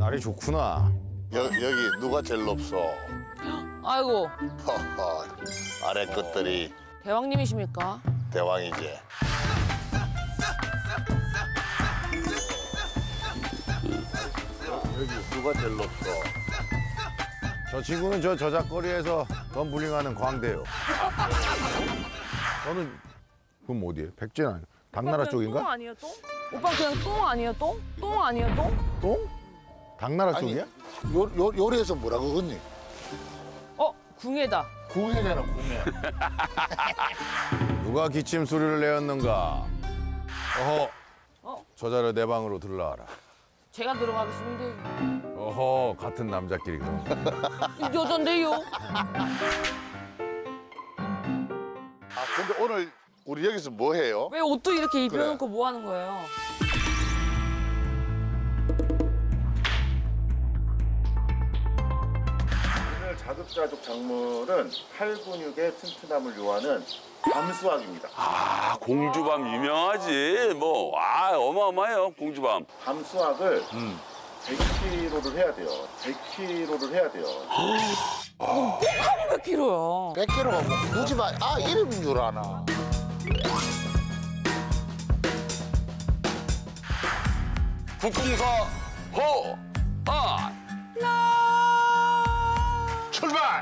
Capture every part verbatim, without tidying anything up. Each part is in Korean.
날이 좋구나. 여, 여기 누가 제일 높소? 아이고. 허허, 아래 것들이 대왕님이십니까? 대왕이지. 여기 누가 제일 높소? 저 친구는 저 저작거리에서 덤블링하는 광대요. 저는 그럼 어디에? 백제는 아니고 당나라 똥 쪽인가? 아니에요 똥? 오빠 그냥 똥 아니에요 똥? 똥 아니에요 똥? 똥? 당나라 아니, 쪽이야? 요, 요, 요리에서 뭐라고 그러니? 어 궁예다. 궁예잖아, 궁예. 누가 기침 소리를 내었는가? 어허, 어? 저 자를 내 방으로 들러와라. 제가 들어가겠습니다. 어허, 같은 남자끼리 그럼. 여잔데요. 아, 근데 오늘 우리 여기서 뭐 해요? 왜 옷도 이렇게 그래. 입혀놓고 뭐 하는 거예요? 오늘 자급자족 작물은 팔 근육의 튼튼함을 요하는 밤수학입니다. 아, 공주밤 유명하지. 뭐, 아, 어마어마해요, 공주밤. 밤수학을 백 킬로그램를 해야 돼요. 백 킬로그램를 해야 돼요. 몇 킬로야? 백 킬로가 뭐, 누지 마. 아, 이름인 줄 아나. 북궁서 호, 아, 출발!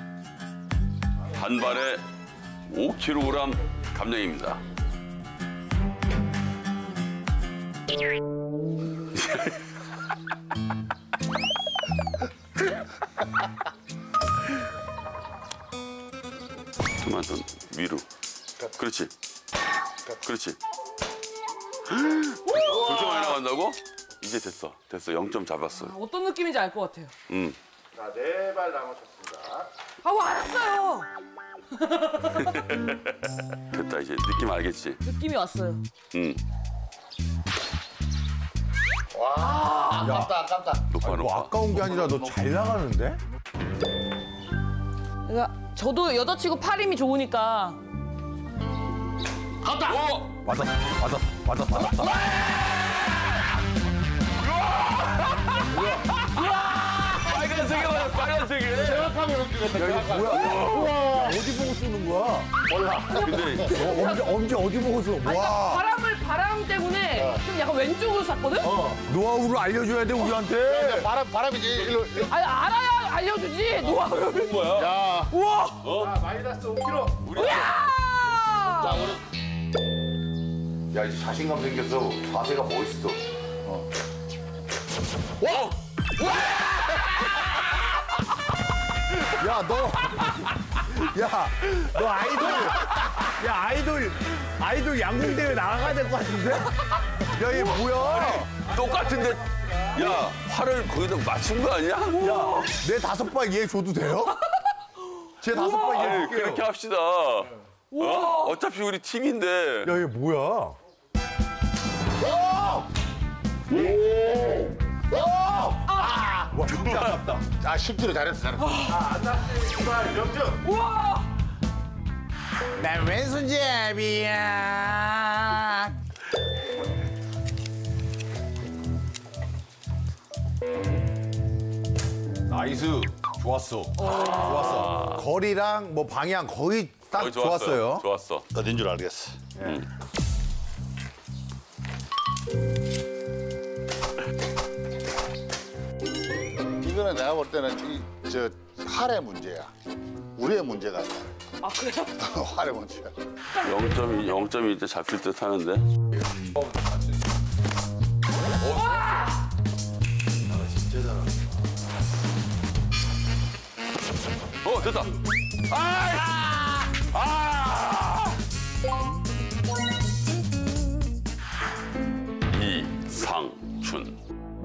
한 발에 오 킬로그램 감량입니다. 그만 더 위로. 그렇지. 그렇지. 그렇게 많이 나간다고? 이제 됐어. 됐어. 영 점 잡았어. 아, 어떤 느낌인지 알 것 같아요. 응. 자, 네 발 남으셨습니다. 아우 알았어요. 됐다. 이제 느낌 알겠지? 느낌이 왔어요. 응. 와, 아깝다, 아깝다. 높아, 뭐 높아. 아까운 게 아니라 너 잘 나가는데? 그러니까 저도 여자치고 팔 힘이 좋으니까. 갔다! 어! 맞았, 맞았, 맞았, 맞았다. 빨간색이 맞아, 빨간색이. 정확하게 움직였다, 야, 이거 뭐야? 어디 보고 쏘는 거야? 몰라. 근데 어, 엄지, 엄지 어디 보고 쏘? 아니, 와, 바람을 바람 때문에 좀 약간 왼쪽으로 쐈거든? 노하우를 알려줘야 돼, 우리한테. 바람, 바람이 이제 일로. 아니 알아야 알려주지 노하우를. 뭐야? 야, 우와. 자, 마이너스 오 킬로그램. 야! 자, 우리. 야, 이제 자신감 생겼어. 자세가 멋있어. 어! 야, 너. 야, 너 아이돌. 야, 아이돌. 아이돌 양궁대회 나가야 될 것 같은데? 야, 얘 뭐야? 똑같은데. 야, 활을 거기다 맞춘 거 아니야? 야, 내 다섯 발 얘 줘도 돼요? 제 다섯 발 얘 아니, 줄게요. 그렇게 합시다. 어? 어차피 우리 팀인데. 야, 얘 뭐야? 와, 진짜 아깝다. 아, 십지로 잘했어, 잘했어. 안 났으니까 명중. 우와. 난 왼손잡이야. 나이스. 좋았어. 좋았어. 거리랑 뭐 방향 거의 딱 거의 좋았어요. 좋았어요. 좋았어. 어딘 줄 알겠어. 이거는 내가 볼 때는 이, 저, 활의 문제야. 우리의 문제가 아니야. 아 그래요? 활의 문제야. 영 점 이, 영 점 일 때 잡힐 듯 하는데. 어, 됐다. 아! 아! 이상춘.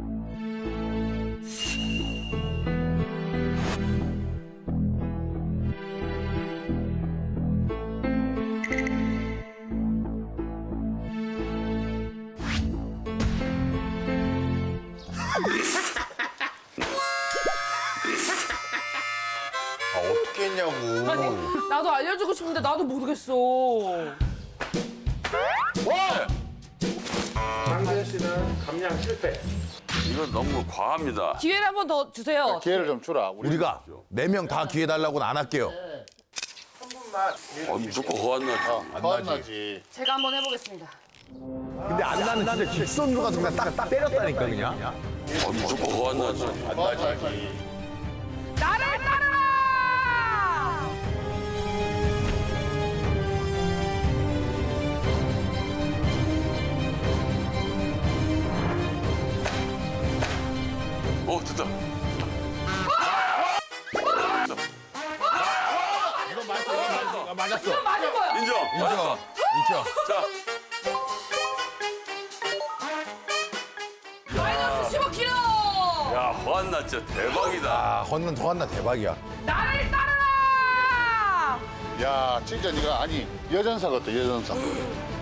아, 어떻게 했냐고. 아니 나도 알려주고 싶은데 나도 모르겠어. 와! 강재현 씨는 감량 실패. 이건 너무 과합니다. 기회를 한 번 더 주세요. 기회를 좀 주라. 우리 우리가 네 명 다 기회 달라고는 안 할게요. 한 분만 기회를 어, 무조건 허안나지. 어, 허안나지. 제가 한번 해보겠습니다. 근데 안 나는 진짜 직선으로 가서 그냥 딱, 딱 때렸다니까 그냥. 어, 무조건 허안나지. 허안나지. 나를 따르라! 어, 됐다. 이건 맞았어, 이건 맞았어. 맞았어. 맞은 거야. 인정. 맞았어. 있죠. 자, 마이너스 십오 킬로. 야, 허안나 진짜 대박이다. 아, 헌는 더 한나 대박이야. 나를 따르라! 야, 진짜 네가 아니 여전사 같다, 여전사.